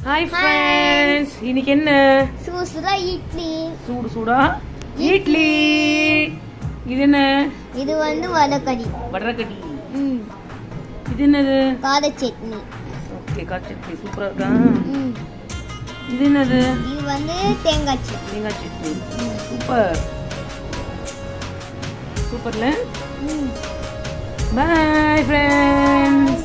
Hi friends, இன்னைக்கு என்ன? சூடா இட்லி. சூடா இட்லி. இது என்ன? இது வந்து வடகரி. வடகரி. இது என்னது? கார சட்னி. ஓகே, கார சட்னி சூப்பரா இருக்கா? இது என்னது? இது வந்து தேங்காய் சட்னி. தேங்காய் சட்னி. சூப்பர். சூப்பர்ல? Bye friends.